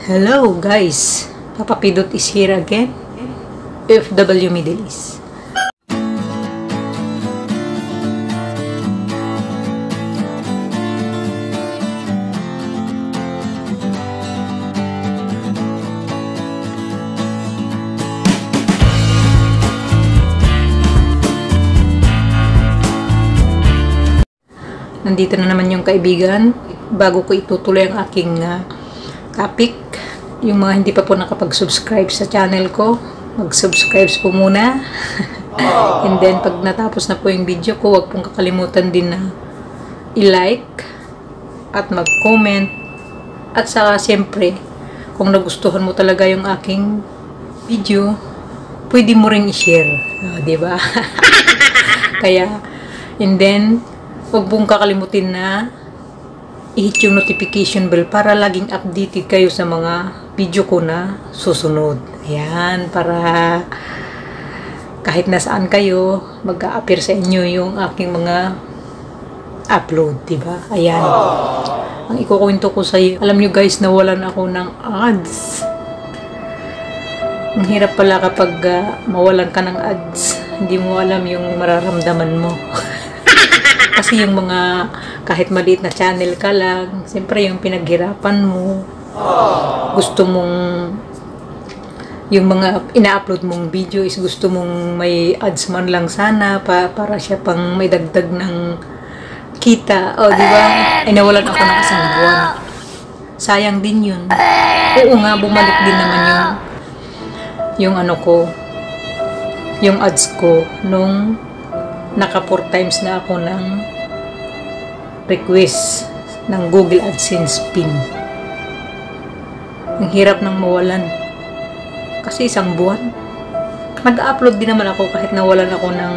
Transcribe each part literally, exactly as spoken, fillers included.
Hello guys, Papa Pidot is here again, F W Middle East. Nandito na naman yung kaibigan. Bago ko itutuloy ang aking uh, topic, yung mga hindi pa po nakapag-subscribe sa channel ko, mag-subscribe po muna. And then, pag natapos na po yung video ko, huwag pong kakalimutan din na i-like at mag-comment. At saka, siyempre, kung nagustuhan mo talaga yung aking video, pwede mo rin i-share. Uh, diba? Kaya, and then, huwag pong kakalimutin na i-hit yung notification bell para laging updated kayo sa mga video ko na susunod. Ayan, para kahit nasaan kayo, mag-a-appear sa inyo yung aking mga upload, diba? Ayan. Ang ikukwento ko sa iyo, alam nyo guys, nawalan ako ng ads. Ang hirap pala kapag uh, mawalan ka ng ads. Hindi mo alam yung mararamdaman mo. Kasi yung mga kahit maliit na channel ka lang, siyempre yung pinaghirapan mo, gusto mong yung mga ina-upload mong video is gusto mong may ads man lang sana pa, para siya pang may dagdag ng kita. O, di ba? Ay, nawalan ako ng isang buwan. Sayang din yun. Oo nga, bumalik din naman yung yung ano ko, yung ads ko nung naka four times na ako ng request ng Google AdSense pin. Ang hirap nang mawalan. Kasi isang buwan. Nag-upload din naman ako kahit nawalan ako ng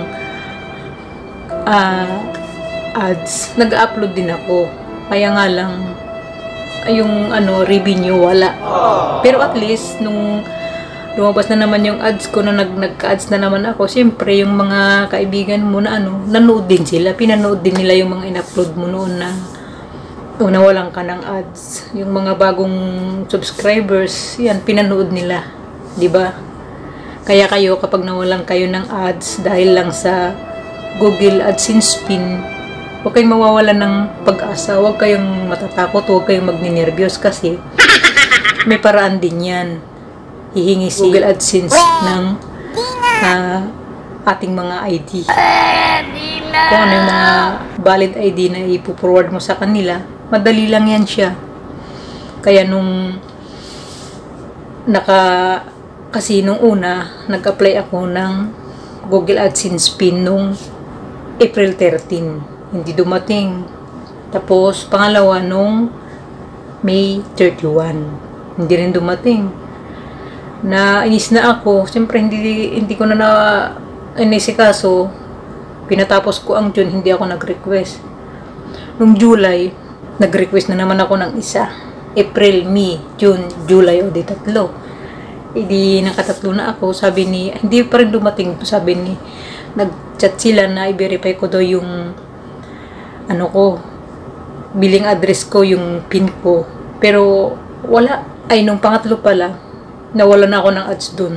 uh, ads. Nag-upload din ako. Kaya nga lang, yung ano, revenue wala. Pero at least, nung lumabas na naman yung ads ko, na nag nagka-ads na naman ako, siyempre yung mga kaibigan mo na ano, nanood din sila, pinanood din nila yung mga in-upload mo noon na o nawalan ka ng ads. Yung mga bagong subscribers, yan, pinanood nila, di ba? Kaya kayo, kapag nawalan kayo ng ads dahil lang sa Google AdSense pin, huwag kayong mawawalan ng pag-asa, huwag kayong matatakot, huwag kayong magninervyos kasi may paraan din yan. Hihingi si Google AdSense ng uh, ating mga I D. Kung ano yung mga valid I D na ipo-forward mo sa kanila, madali lang yan siya. Kaya nung naka, kasi nung una, nag-apply ako ng Google AdSense pin nung April thirteen. Hindi dumating. Tapos, pangalawa nung May thirty-one. Hindi rin dumating. Na inis na ako, siyempre hindi hindi ko na na inisikaso. Pinatapos ko ang June, hindi ako nag-request. Nung July, nag-request na naman ako ng isa. April, May, June, July, o di tatlo. Hindi nakatatlo na ako. Sabi ni, hindi pa rin dumating. Sabi ni, nag-chat sila na i-verify ko daw yung ano ko, billing address ko, yung pin ko. Pero wala. Ay, nung pangatlo pala, nawala na ako ng ads dun.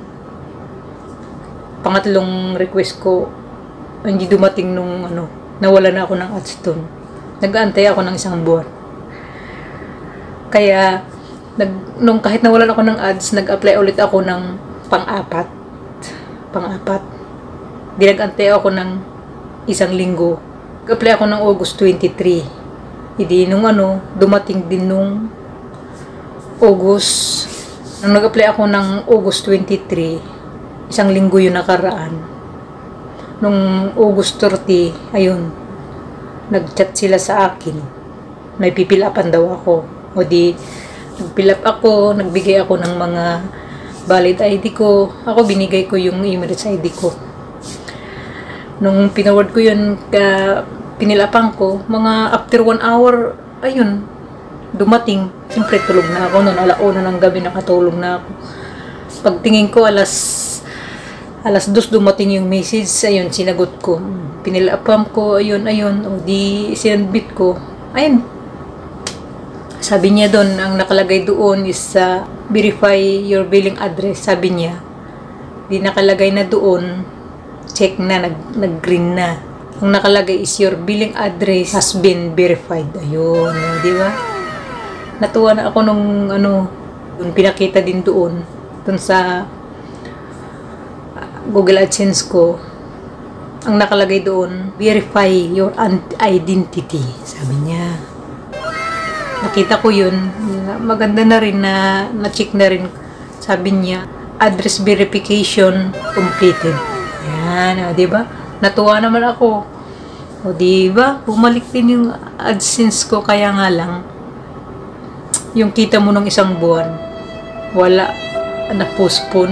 Pangatlong request ko, hindi dumating nung ano, nawala na ako ng ads dun. Nag-aantay ako ng isang buwan. Kaya, nag, nung kahit nawalan ako ng ads, nag-apply ulit ako ng pang-apat. Pang-apat. Di nag-antay ako ng isang linggo. Nag-apply ako ng August twenty-three. Hindi nung ano, dumating din nung August. Nung nag-apply ako ng August twenty-three, isang linggo yun nakaraan. Nung August thirty, ayun, nag-chat sila sa akin. May pipilapan daw ako. O di, nag-fill up ako, nagbigay ako ng mga valid I D ko. Ako, binigay ko yung Emirates I D ko. Nung pinaward ko yun, ka, pinilapan ko, mga after one hour, ayun, dumating. Siyempre, tulog na ako. Noon, alauna ng gabi, nakatulog na ako. Pagtingin ko, alas alas dos dumating yung message. Ayun, sinagot ko. Pinilapam ko, ayun, ayun. O di, sinadbit ko. Ayun. Sabi niya doon, ang nakalagay doon is uh, verify your billing address. Sabi niya, di nakalagay na doon, check na, nag, nag-green na. Ang nakalagay is your billing address has been verified. Ayun, di ba? Natuwa na ako nung ano, yung pinakita din doon, doon sa Google AdSense ko. Ang nakalagay doon, verify your identity. Sabi niya. Nakita ko yun. Maganda na rin na na-check na rin. Sabi niya, address verification completed. Yan, di ba? Natuwa naman ako. O di ba? Bumalik din yung AdSense ko, kaya nga lang yung kita mo ng isang buwan wala, na-postpone.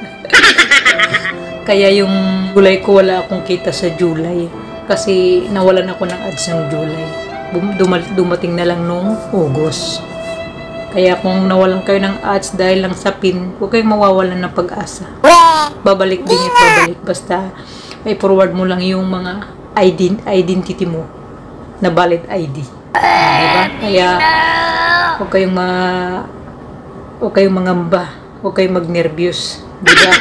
Kaya yung July ko wala akong kita sa July kasi nawalan ako ng ads ng July. Dumal- dumating na lang nung August. Kaya kung nawalan kayo ng ads dahil lang sa pin, huwag kayong mawawalan ng pag-asa. Babalik din at babalik. Basta may forward mo lang yung mga ident- identity mo na valid I D. Diba? Kaya huwag kayong ma huwag kayong mangamba. Huwag kayong mag-nervous. Diba?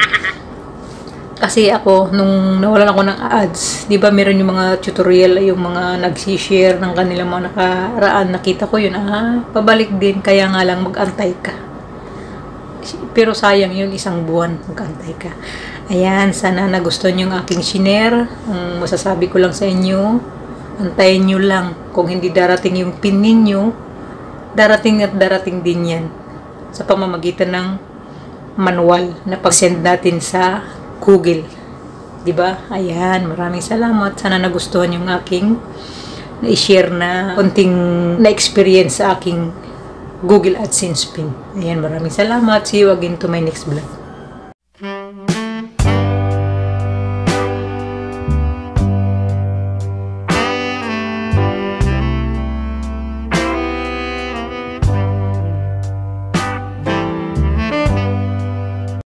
Kasi ako, nung nawalan ako ng ads, di ba meron yung mga tutorial, yung mga nagsishare ng kanilang mga nakaraan, nakita ko yun, ah, pabalik din, kaya nga lang mag-antay ka. Pero sayang yung isang buwan, mag-antay ka. Ayan, sana nagustuhan yung aking share. Ang masasabi ko lang sa inyo, antayin nyo lang. Kung hindi darating yung pin ninyo, darating at darating din yan. Sa pamamagitan ng manual na pag-send natin sa Google. Diba? Ayan, maraming salamat. Sana nagustuhan yung aking na-share na konting na-experience sa aking Google AdSense pin. Ayan, maraming salamat. See you again to my next vlog.